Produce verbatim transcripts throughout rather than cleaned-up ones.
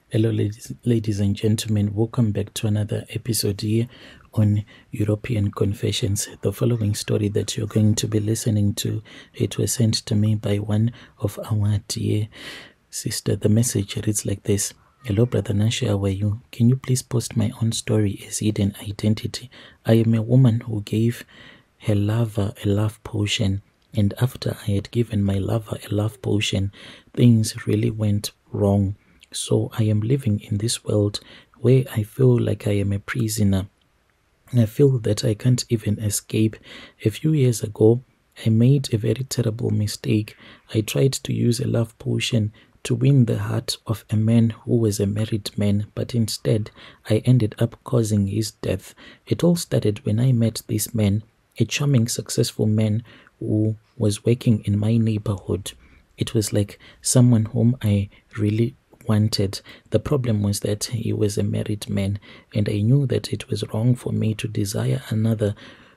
Hello, ladies, ladies and gentlemen. Welcome back to another episode here on European Confessions. The following story that you're going to be listening to, it was sent to me by one of our dear sister. The message reads like this. Hello, Brother Nashi, how are you? Can you please post my own story as hidden identity? I am a woman who gave her lover a love potion, and after I had given my lover a love potion, things really went wrong. So I am living in this world where I feel like I am a prisoner. I feel that I can't even escape. A few years ago, I made a very terrible mistake. I tried to use a love potion to win the heart of a man who was a married man, but instead I ended up causing his death. It all started when I met this man, a charming, successful man who was working in my neighborhood. It was like someone whom I really wanted. The problem was that he was a married man, and I knew that it was wrong for me to desire another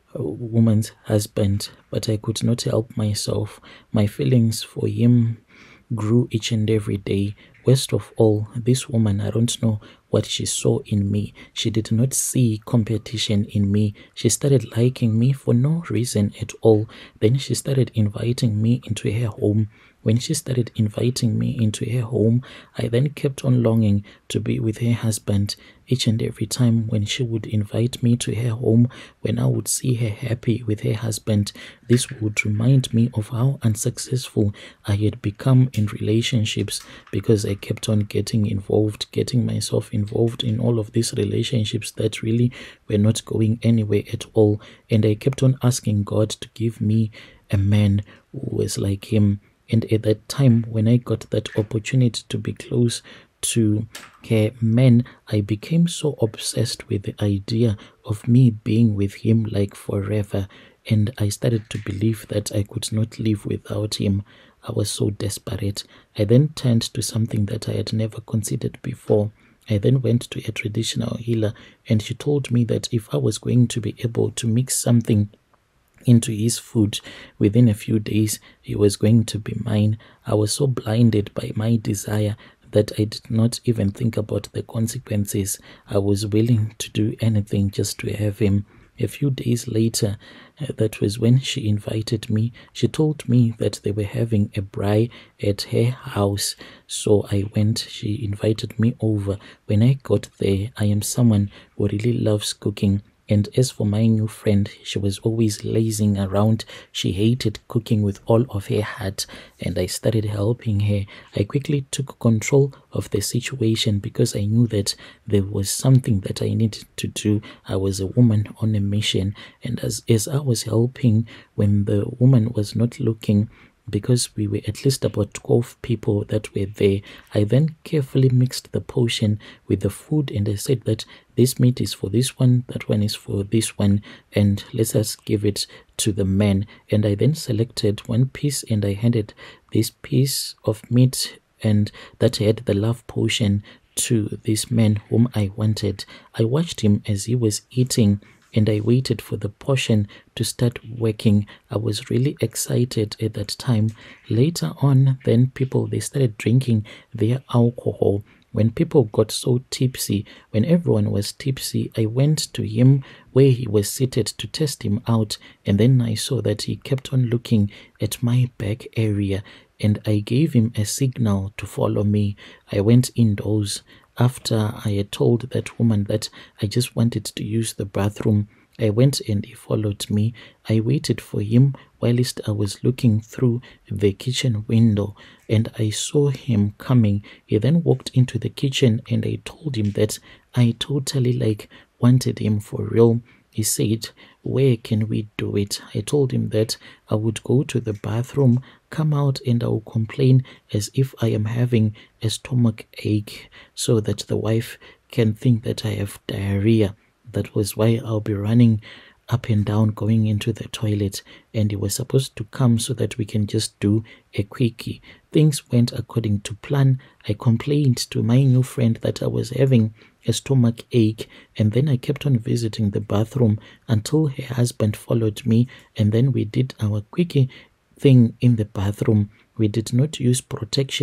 woman's husband, but I could not help myself. My feelings for him grew each and every day. Worst of all, this woman, I don't know what she saw in me. She did not see competition in me. She started liking me for no reason at all. Then she started inviting me into her home. When she started inviting me into her home, I then kept on longing to be with her husband. Each and every time when she would invite me to her home, when I would see her happy with her husband, this would remind me of how unsuccessful I had become in relationships, because I kept on getting involved, getting myself involved in all of these relationships that really were not going anywhere at all. And I kept on asking God to give me a man who was like him. And at that time, when I got that opportunity to be close to her man, I became so obsessed with the idea of me being with him like forever. And I started to believe that I could not live without him. I was so desperate. I then turned to something that I had never considered before. I then went to a traditional healer, and she told me that if I was going to be able to mix something into his food, within a few days he was going to be mine. I was so blinded by my desire that I did not even think about the consequences. I was willing to do anything just to have him. A few days later, uh, that was when she invited me. She told me that they were having a braai at her house. So I went. She invited me over. When I got there, I am someone who really loves cooking. And as for my new friend, she was always lazing around. She hated cooking with all of her heart, and I started helping her. I quickly took control of the situation because I knew that there was something that I needed to do. I was a woman on a mission, and as, as I was helping, when the woman was not looking, because we were at least about twelve people that were there, I then carefully mixed the potion with the food, and I said that this meat is for this one, that one is for this one, and let us give it to the man. And I then selected one piece, and I handed this piece of meat and that had the love potion to this man whom I wanted. I watched him as he was eating, and I waited for the portion to start working. I was really excited at that time. Later on, then people, they started drinking their alcohol. When people got so tipsy, when everyone was tipsy, I went to him where he was seated to test him out, and then I saw that he kept on looking at my back area, and I gave him a signal to follow me. I went indoors. After I had told that woman that I just wanted to use the bathroom, I went and he followed me. I waited for him whilst I was looking through the kitchen window, and I saw him coming. He then walked into the kitchen, and I told him that I totally like wanted him for real. He said, where can we do it? I told him that I would go to the bathroom, come out, and I will complain as if I am having a stomach ache, so that the wife can think that I have diarrhea. That was why I'll be running up and down, going into the toilet, and he was supposed to come so that we can just do a quickie. Things went according to plan. I complained to my new friend that I was having a stomach ache, and then I kept on visiting the bathroom until her husband followed me, and then we did our quickie thing in the bathroom. We did not use protection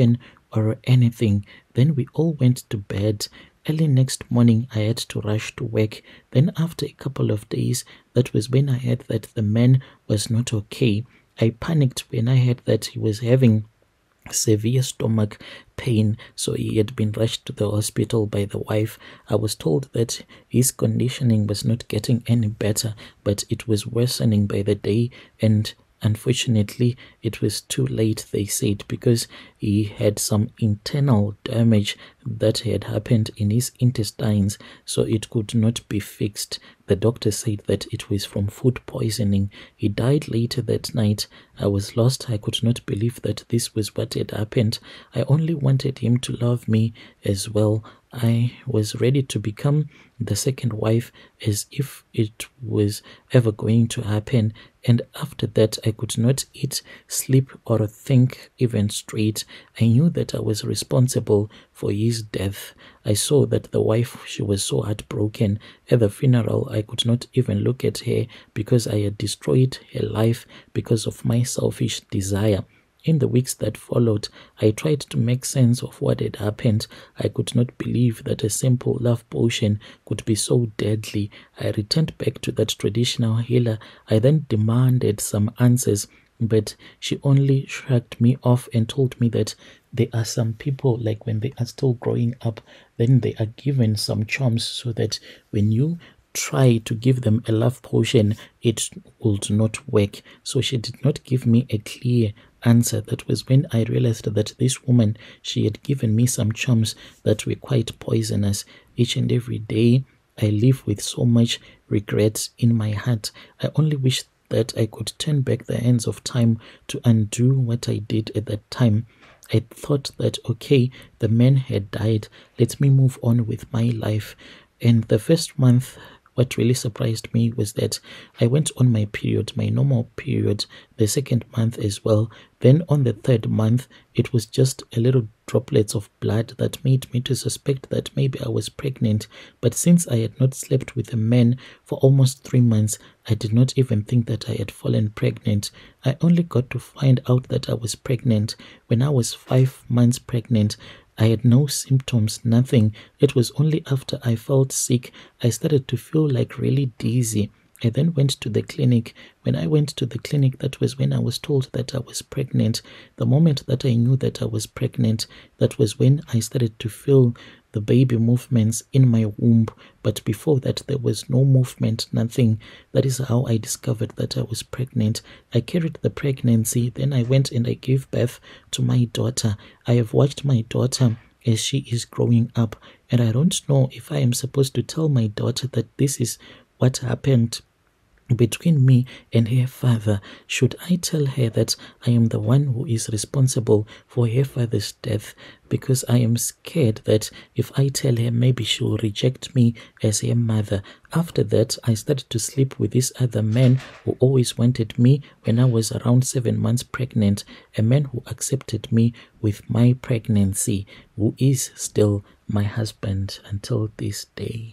or anything. Then we all went to bed. Early next morning, I had to rush to work. Then after a couple of days, that was when I heard that the man was not okay. I panicked when I heard that he was having severe stomach pain, so he had been rushed to the hospital by the wife. I was told that his conditioning was not getting any better, but it was worsening by the day, and unfortunately it was too late, they said, because he had some internal damage that had happened in his intestines, so it could not be fixed. The doctor said that it was from food poisoning. He died later that night. I was lost. I could not believe that this was what had happened. I only wanted him to love me as well. I was ready to become the second wife, as if it was ever going to happen. And after that, I could not eat, sleep, or think even straight. I knew that I was responsible for his death. I saw that the wife, she was so heartbroken. At the funeral, I could not even look at her because I had destroyed her life because of my selfish desire. In the weeks that followed, I tried to make sense of what had happened. I could not believe that a simple love potion could be so deadly. I returned back to that traditional healer. I then demanded some answers, but she only shrugged me off and told me that there are some people, like when they are still growing up, then they are given some charms so that when you try to give them a love potion, it would not work. So she did not give me a clear answer. That was when I realized that this woman, she had given me some charms that were quite poisonous. Each and every day I live with so much regret in my heart. I only wish that I could turn back the hands of time to undo what I did at that time. I thought that, okay, the man had died, let me move on with my life. And the first month, what really surprised me was that I went on my period, my normal period, the second month as well. Then on the third month, it was just a little droplets of blood that made me to suspect that maybe I was pregnant. But since I had not slept with a man for almost three months, I did not even think that I had fallen pregnant. I only got to find out that I was pregnant when I was five months pregnant. I had no symptoms, nothing. It was only after I felt sick, I started to feel like really dizzy. I then went to the clinic. When I went to the clinic, that was when I was told that I was pregnant. The moment that I knew that I was pregnant, that was when I started to feel the baby movements in my womb. But before that, there was no movement, nothing. That is how I discovered that I was pregnant. I carried the pregnancy. Then I went and I gave birth to my daughter. I have watched my daughter as she is growing up. And I don't know if I am supposed to tell my daughter that this is what happened between me and her father. Should I tell her that I am the one who is responsible for her father's death? Because I am scared that if I tell her, maybe she will reject me as her mother. After that, I started to sleep with this other man who always wanted me when I was around seven months pregnant, a man who accepted me with my pregnancy, who is still my husband until this day.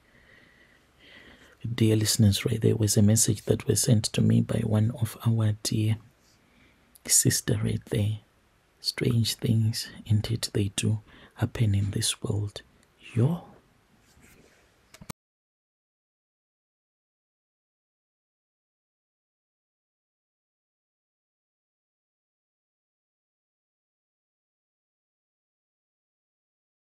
Dear listeners, right, there was a message that was sent to me by one of our dear sister right there. Strange things, indeed, they do happen in this world. Yo.